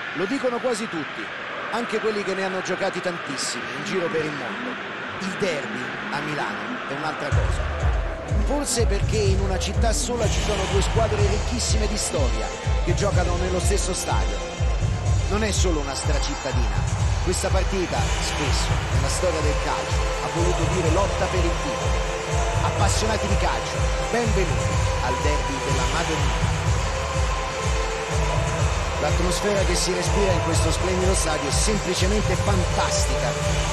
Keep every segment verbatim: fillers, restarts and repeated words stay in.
Lo dicono quasi tutti, anche quelli che ne hanno giocati tantissimi in giro per il mondo. Il derby a Milano è un'altra cosa. Forse perché in una città sola ci sono due squadre ricchissime di storia che giocano nello stesso stadio. Non è solo una stracittadina. Questa partita, spesso, nella storia del calcio, ha voluto dire lotta per il titolo. Appassionati di calcio, benvenuti al derby della Madonnina. L'atmosfera che si respira in questo splendido stadio è semplicemente fantastica.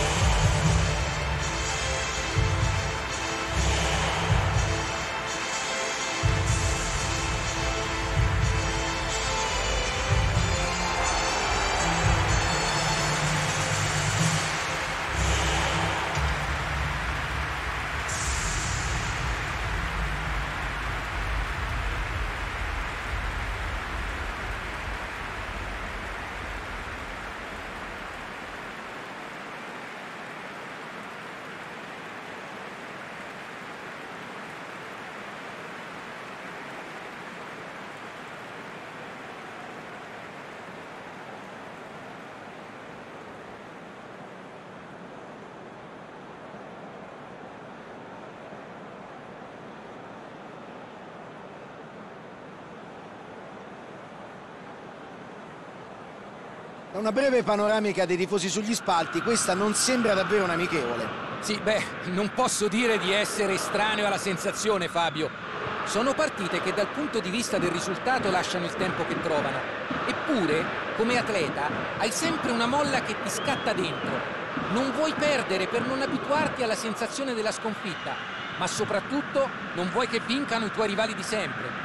Da una breve panoramica dei tifosi sugli spalti, questa non sembra davvero un'amichevole. Sì, beh, non posso dire di essere estraneo alla sensazione, Fabio. Sono partite che dal punto di vista del risultato lasciano il tempo che trovano. Eppure, come atleta, hai sempre una molla che ti scatta dentro. Non vuoi perdere per non abituarti alla sensazione della sconfitta, ma soprattutto non vuoi che vincano i tuoi rivali di sempre.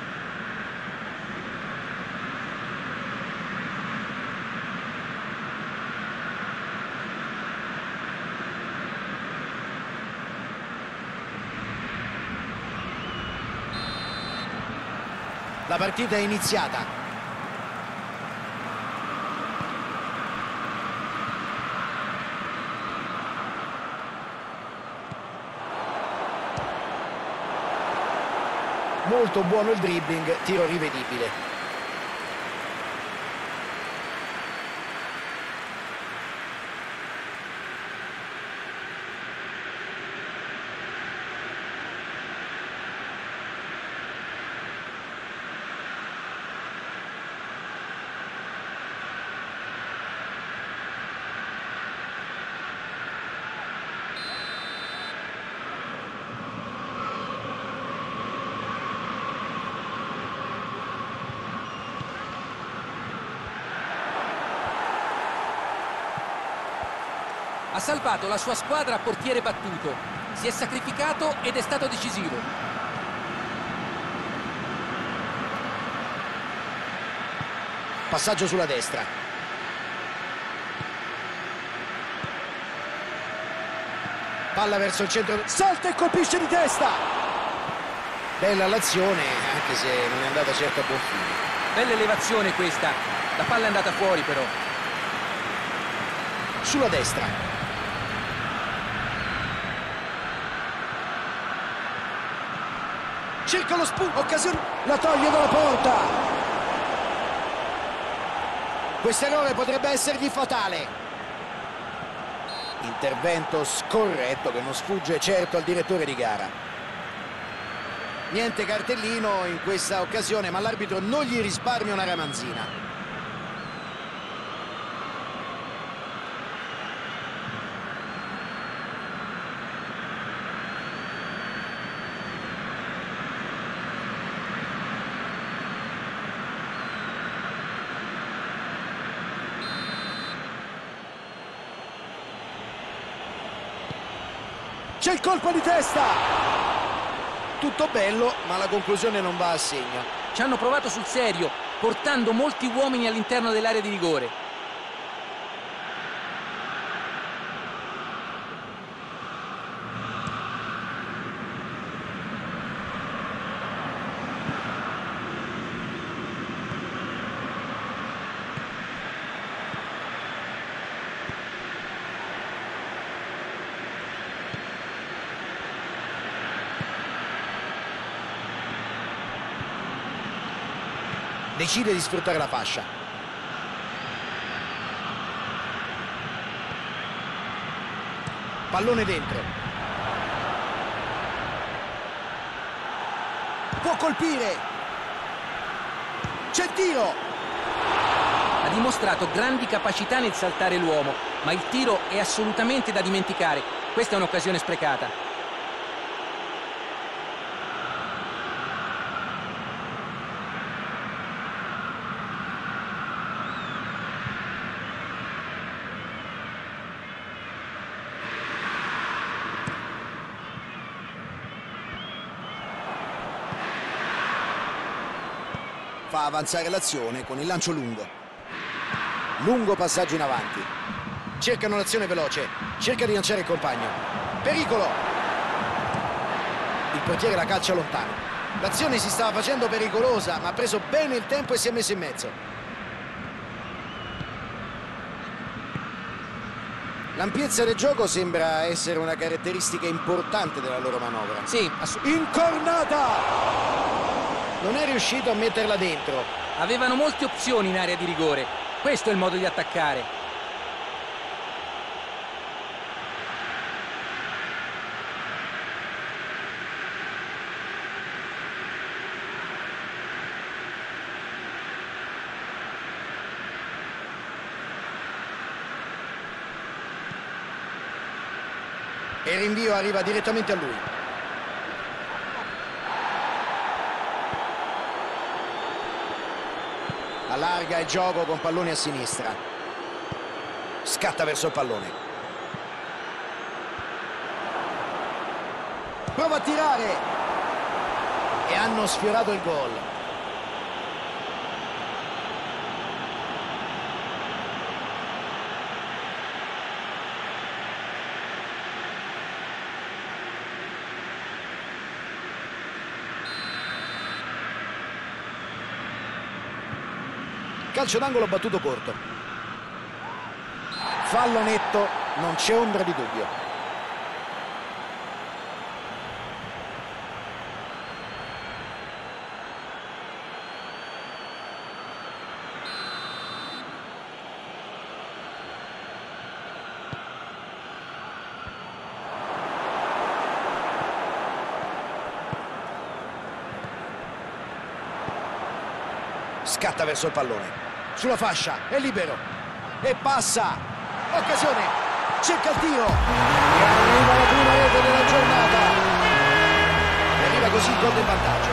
La partita è iniziata. Molto buono il dribbling, tiro rivedibile. Ha salvato la sua squadra a portiere battuto, si è sacrificato ed è stato decisivo. Passaggio sulla destra. Palla verso il centro, salta e colpisce di testa. Bella l'azione, anche se non è andata certo a buon fine. Bella elevazione questa, la palla è andata fuori però. Sulla destra. Cerca lo spunto, occasione, la toglie dalla porta. Questo errore potrebbe essergli fatale. Intervento scorretto che non sfugge certo al direttore di gara. Niente cartellino in questa occasione, ma l'arbitro non gli risparmia una ramanzina. C'è il colpo di testa! Tutto bello, ma la conclusione non va a segno. Ci hanno provato sul serio, portando molti uomini all'interno dell'area di rigore. Decide di sfruttare la fascia. Pallone dentro. Può colpire. C'è il tiro. Ha dimostrato grandi capacità nel saltare l'uomo, ma il tiro è assolutamente da dimenticare. Questa è un'occasione sprecata. Fa avanzare l'azione con il lancio lungo. Lungo passaggio in avanti. Cercano l'azione veloce. Cerca di lanciare il compagno. Pericolo! Il portiere la calcia lontano. L'azione si stava facendo pericolosa, ma ha preso bene il tempo e si è messo in mezzo. L'ampiezza del gioco sembra essere una caratteristica importante della loro manovra. Sì, incornata! Non è riuscito a metterla dentro. Avevano molte opzioni in area di rigore. Questo è il modo di attaccare. E il rinvio arriva direttamente a lui. Allarga il gioco con pallone a sinistra. Scatta verso il pallone. Prova a tirare. E hanno sfiorato il gol. Calcio d'angolo battuto corto. Fallo netto, non c'è ombra di dubbio. Scatta verso il pallone. Sulla fascia, è libero. E passa. Occasione. Cerca il tiro. E arriva la prima rete della giornata. E arriva così il gol del vantaggio.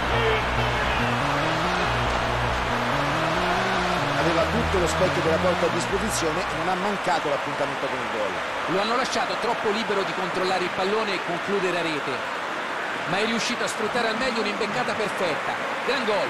Aveva tutto lo specchio della porta a disposizione e non ha mancato l'appuntamento con il gol. Lo hanno lasciato troppo libero di controllare il pallone e concludere a rete. Ma è riuscito a sfruttare al meglio un'imbeccata perfetta. Gran gol.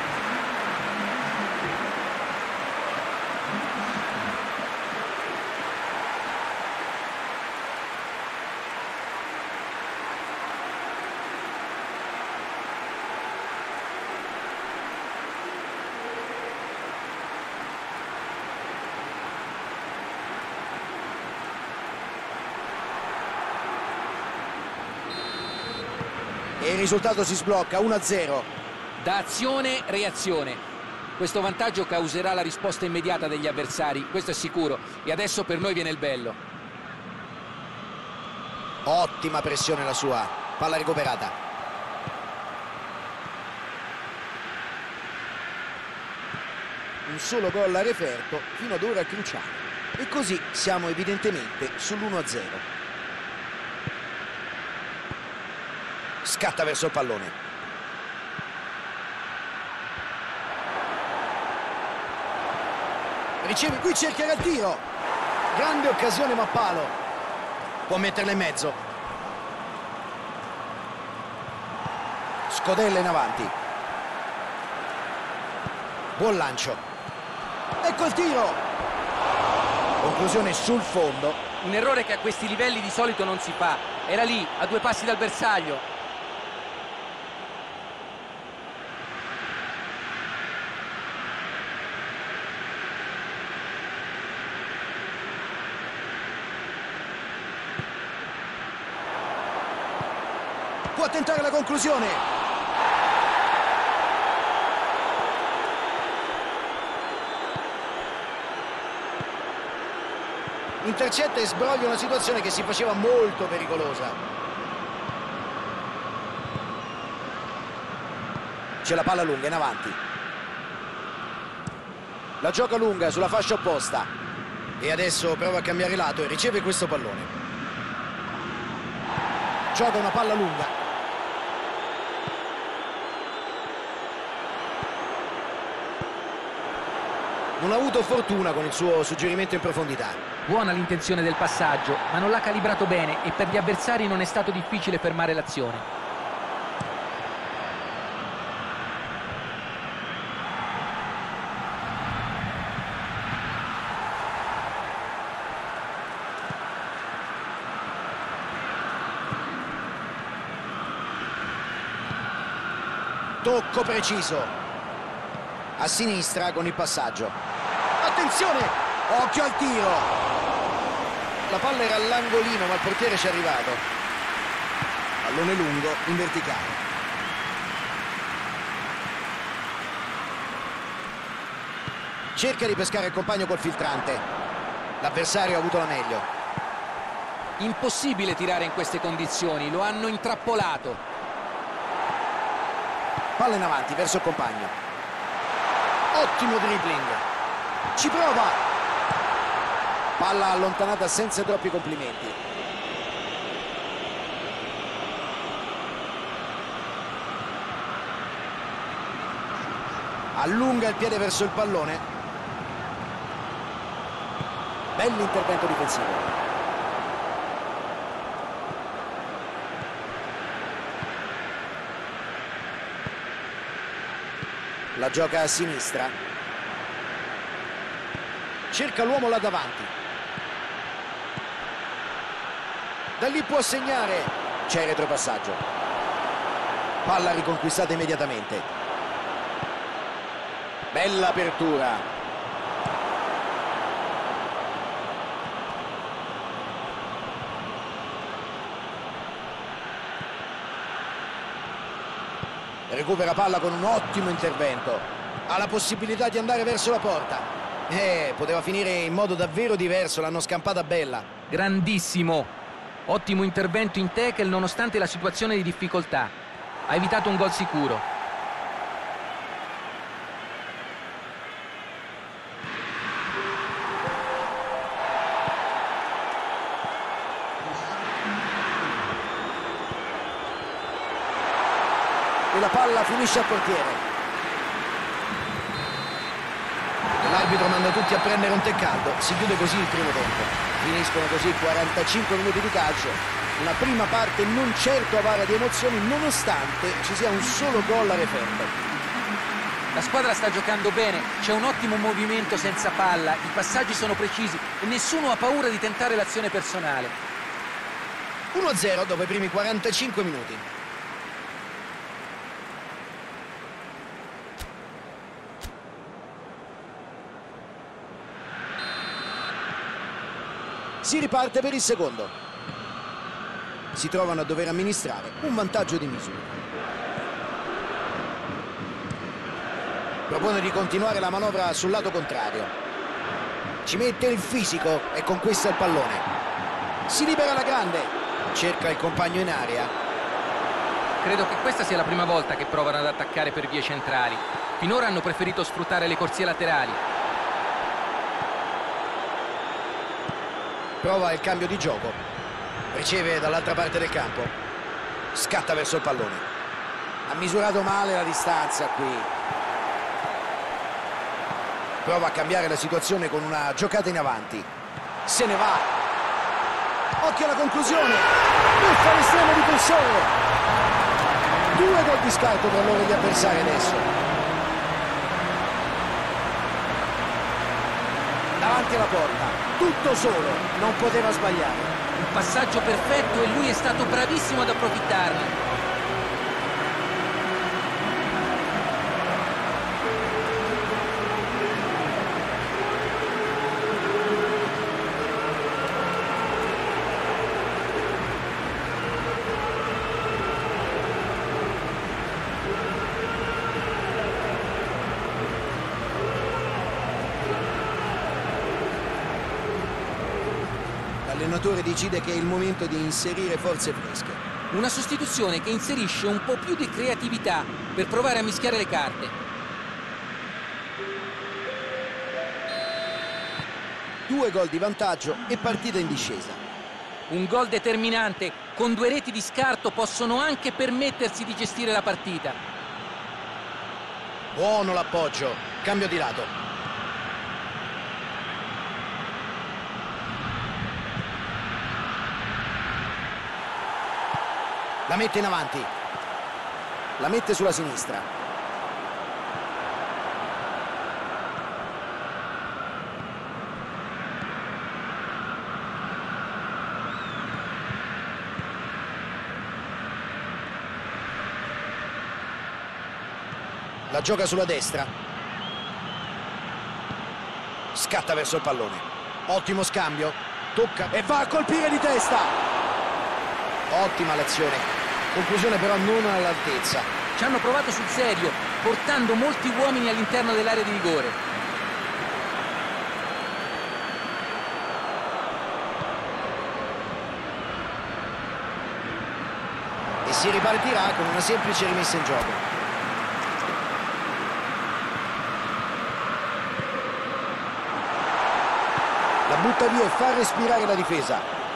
E il risultato si sblocca uno a zero. Da azione, reazione. Questo vantaggio causerà la risposta immediata degli avversari, questo è sicuro. E adesso per noi viene il bello. Ottima pressione la sua. Palla recuperata. Un solo gol a referto fino ad ora cruciale. E così siamo evidentemente sull'uno a zero. Scatta verso il pallone. Riceve, qui cercherà il tiro. Grande occasione ma palo. Può metterla in mezzo. Scodella in avanti. Buon lancio. Ecco il tiro. Conclusione sul fondo. Un errore che a questi livelli di solito non si fa. Era lì, a due passi dal bersaglio. Può tentare la conclusione. Intercetta e sbroglia una situazione che si faceva molto pericolosa. C'è la palla lunga in avanti. La gioca lunga sulla fascia opposta. E adesso prova a cambiare lato e riceve questo pallone. Gioca una palla lunga. Non ha avuto fortuna con il suo suggerimento in profondità. Buona l'intenzione del passaggio, ma non l'ha calibrato bene e per gli avversari non è stato difficile fermare l'azione. Tocco preciso. A sinistra con il passaggio. Attenzione! Occhio al tiro! La palla era all'angolino, ma il portiere ci è arrivato. Pallone lungo in verticale. Cerca di pescare il compagno col filtrante. L'avversario ha avuto la meglio. Impossibile tirare in queste condizioni, lo hanno intrappolato. Palla in avanti verso il compagno. Ottimo dribbling. Ci prova. Palla allontanata senza troppi complimenti. Allunga il piede verso il pallone. Bell'intervento difensivo. La gioca a sinistra. Cerca l'uomo là davanti. Da lì può segnare. C'è il retropassaggio. Palla riconquistata immediatamente. Bella apertura. Recupera palla con un ottimo intervento. Ha la possibilità di andare verso la porta. Eh, poteva finire in modo davvero diverso, l'hanno scampata bella. Grandissimo. Ottimo intervento in tackle nonostante la situazione di difficoltà. Ha evitato un gol sicuro. E la palla finisce al portiere. L'arbitro manda tutti a prendere un tè caldo. Si chiude così il primo tempo. Finiscono così quarantacinque minuti di calcio. Una prima parte non certo avara di emozioni, nonostante ci sia un solo gol a referto. La squadra sta giocando bene, c'è un ottimo movimento senza palla, i passaggi sono precisi e nessuno ha paura di tentare l'azione personale. uno a zero dopo i primi quarantacinque minuti. Si riparte per il secondo. Si trovano a dover amministrare un vantaggio di misura. Propone di continuare la manovra sul lato contrario. Ci mette il fisico e conquista il pallone. Si libera la grande. Cerca il compagno in area. Credo che questa sia la prima volta che provano ad attaccare per vie centrali. Finora hanno preferito sfruttare le corsie laterali. Prova il cambio di gioco. Riceve dall'altra parte del campo. Scatta verso il pallone. Ha misurato male la distanza qui. Prova a cambiare la situazione con una giocata in avanti. Se ne va. Occhio alla conclusione. Buffa l'estremo difensore. Due gol di scarto per loro gli avversari adesso. Davanti alla porta, tutto solo, non poteva sbagliare. Un passaggio perfetto e lui è stato bravissimo ad approfittarne. L'allenatore decide che è il momento di inserire forze fresche. Una sostituzione che inserisce un po' più di creatività per provare a mischiare le carte. Due gol di vantaggio e partita in discesa. Un gol determinante con due reti di scarto possono anche permettersi di gestire la partita. Buono l'appoggio, cambio di lato. La mette in avanti. La mette sulla sinistra. La gioca sulla destra. Scatta verso il pallone. Ottimo scambio. Tocca e va a colpire di testa. Ottima l'azione. Conclusione però non all'altezza. Ci hanno provato sul serio, portando molti uomini all'interno dell'area di rigore. E si ripartirà con una semplice rimessa in gioco. La butta via e fa respirare la difesa.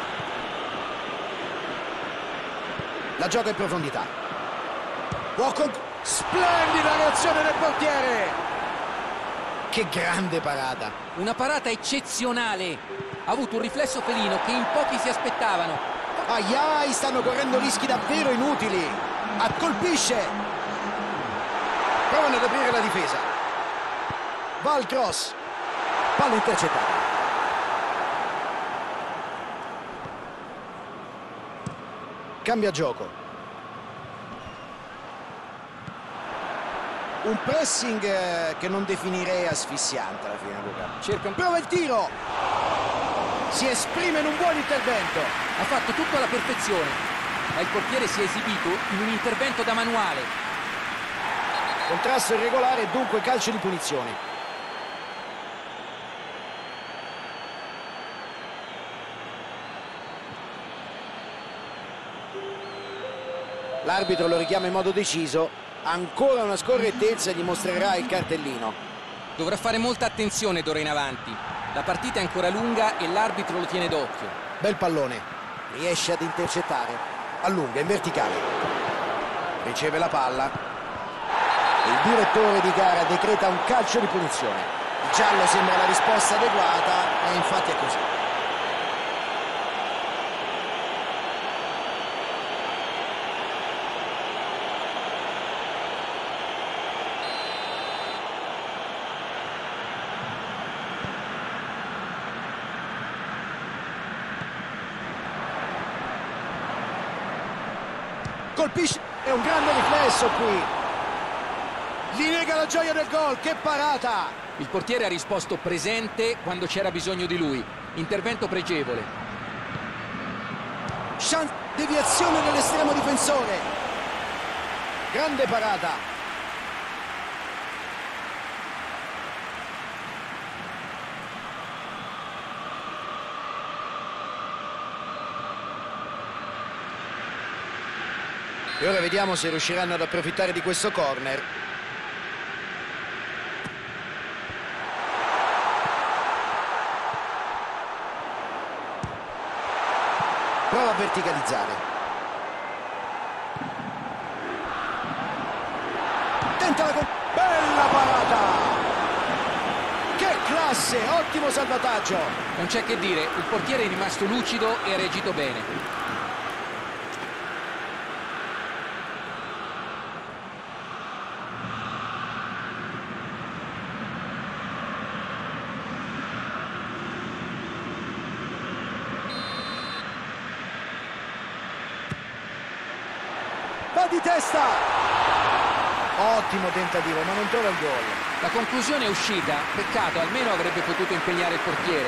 La gioca in profondità. Può con... Splendida reazione del portiere! Che grande parata! Una parata eccezionale. Ha avuto un riflesso felino che in pochi si aspettavano. Aiai, stanno correndo rischi davvero inutili. Ah, colpisce. Provano ad aprire la difesa. Va al cross. Palla intercettata. Cambia gioco. Un pressing eh, che non definirei asfissiante alla fine, Luca. Cerca un... Prova il tiro. Si esprime in un buon intervento. Ha fatto tutto alla perfezione, ma il portiere si è esibito in un intervento da manuale. Contrasto irregolare e dunque calcio di punizione. L'arbitro lo richiama in modo deciso. Ancora una scorrettezza, gli mostrerà il cartellino. Dovrà fare molta attenzione d'ora in avanti. La partita è ancora lunga e l'arbitro lo tiene d'occhio. Bel pallone. Riesce ad intercettare. Allunga in verticale. Riceve la palla. Il direttore di gara decreta un calcio di punizione. Il giallo sembra la risposta adeguata e infatti è così. Colpisce, è un grande riflesso qui. Gli nega la gioia del gol, che parata! Il portiere ha risposto presente quando c'era bisogno di lui. Intervento pregevole. Chance, deviazione dell'estremo difensore. Grande parata. E ora vediamo se riusciranno ad approfittare di questo corner. Prova a verticalizzare. Tenta la... Bella parata! Che classe! Ottimo salvataggio! Non c'è che dire, il portiere è rimasto lucido e ha reagito bene. Va di testa! Ottimo tentativo, ma non trova il gol. La conclusione è uscita, peccato, almeno avrebbe potuto impegnare il portiere.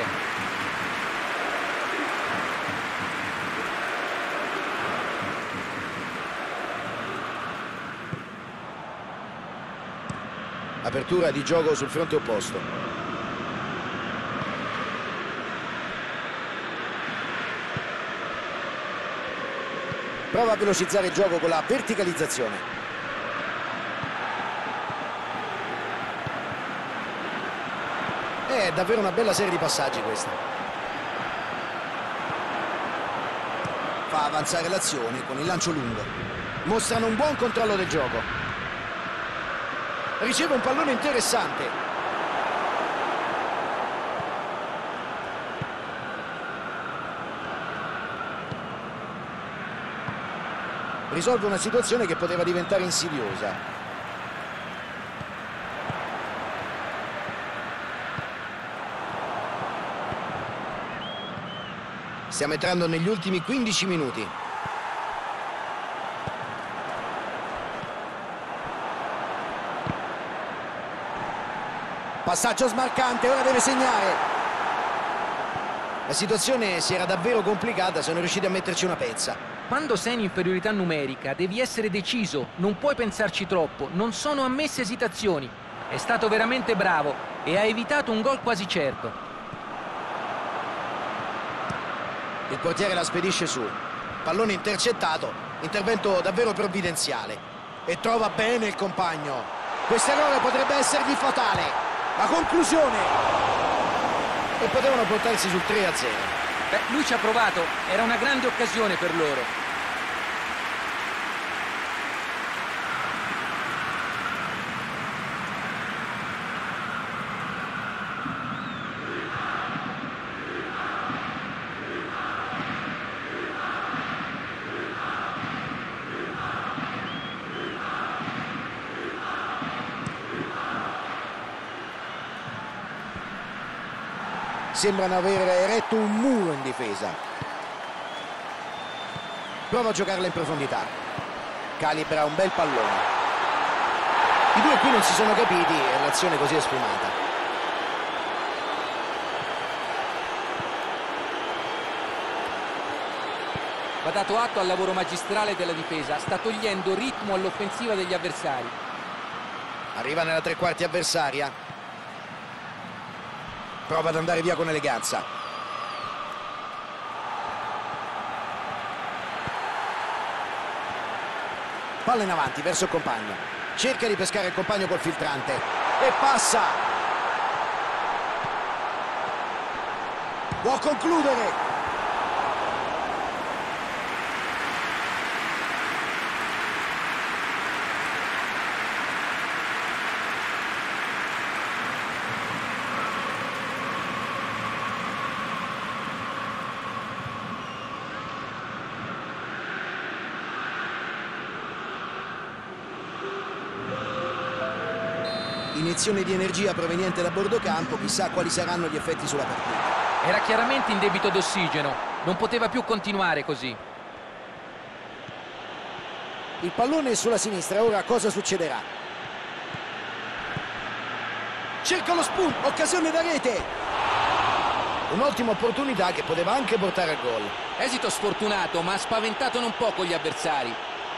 Apertura di gioco sul fronte opposto. Prova a velocizzare il gioco con la verticalizzazione. È davvero una bella serie di passaggi questa. Fa avanzare l'azione con il lancio lungo. Mostrano un buon controllo del gioco. Riceve un pallone interessante. Risolve una situazione che poteva diventare insidiosa. Stiamo entrando negli ultimi quindici minuti. Passaggio smarcante, ora deve segnare. La situazione si era davvero complicata, sono riusciti a metterci una pezza. Quando sei in inferiorità numerica devi essere deciso, non puoi pensarci troppo, non sono ammesse esitazioni. È stato veramente bravo e ha evitato un gol quasi certo. Il portiere la spedisce su. Pallone intercettato, intervento davvero provvidenziale. E trova bene il compagno. Questo errore potrebbe essergli fatale. La conclusione. E potevano portarsi sul tre a zero. Beh, lui ci ha provato, era una grande occasione per loro. Sembrano aver eretto un muro in difesa. Prova a giocarla in profondità. Calibra un bel pallone. I due qui non si sono capiti e l'azione così è sfumata. Va dato atto al lavoro magistrale della difesa, sta togliendo ritmo all'offensiva degli avversari. Arriva nella tre quarti avversaria. Prova ad andare via con eleganza. Palla in avanti verso il compagno. Cerca di pescare il compagno col filtrante. E passa. Può concludere. Iniezione di energia proveniente da bordo campo, chissà quali saranno gli effetti sulla partita. Era chiaramente in debito d'ossigeno, non poteva più continuare così. Il pallone è sulla sinistra, ora cosa succederà? Cerca lo spunto, occasione da rete! Un'ottima opportunità che poteva anche portare al gol. Esito sfortunato, ma ha spaventato non poco gli avversari.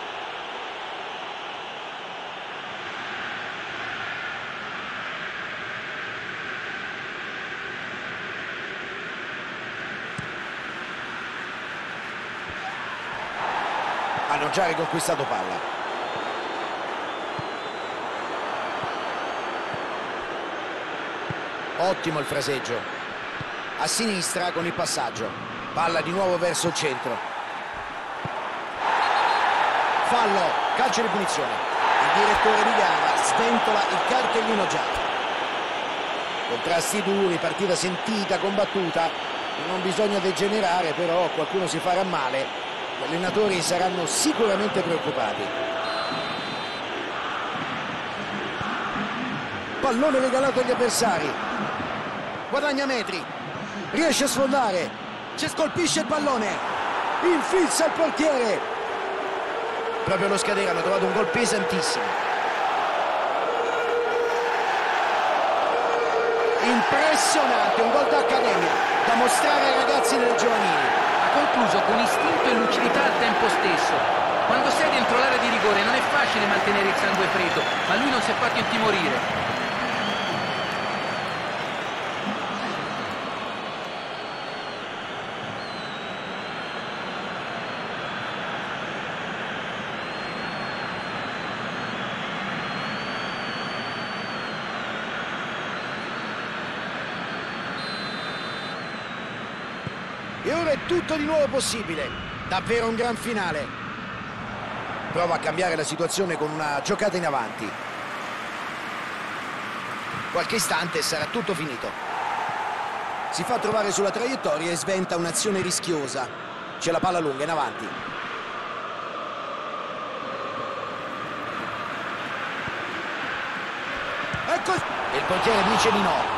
Hanno già riconquistato palla. Ottimo il fraseggio. A sinistra con il passaggio. Palla di nuovo verso il centro. Fallo, calcio di punizione. Il direttore di gara sventola il cartellino giallo. Contrasti duri, partita sentita, combattuta. Non bisogna degenerare, però qualcuno si farà male. Gli allenatori saranno sicuramente preoccupati. Pallone regalato agli avversari. Guadagna metri. Riesce a sfondare. Ci scolpisce il pallone. Infilza il portiere. Proprio allo scadere hanno trovato un gol pesantissimo. Impressionante, un gol d'accademia da mostrare ai ragazzi nelle giovanili. Concluso con istinto e lucidità al tempo stesso. Quando sei dentro l'area di rigore non è facile mantenere il sangue freddo, ma lui non si è fatto intimorire. E ora è tutto di nuovo possibile. Davvero un gran finale. Prova a cambiare la situazione con una giocata in avanti. Qualche istante e sarà tutto finito. Si fa trovare sulla traiettoria e sventa un'azione rischiosa. C'è la palla lunga in avanti. Ecco, e il portiere dice di no.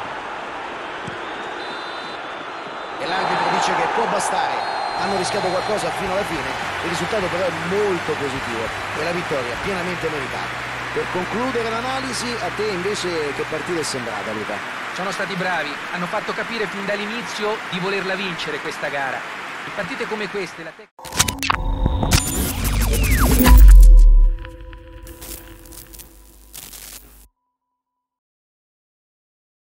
E l'arbitro dice che può bastare. Hanno rischiato qualcosa fino alla fine, il risultato però è molto positivo e la vittoria pienamente meritata. Per concludere l'analisi, a te invece che partita è sembrata, Luca? Sono stati bravi, hanno fatto capire fin dall'inizio di volerla vincere questa gara. In partite come queste la tecnica...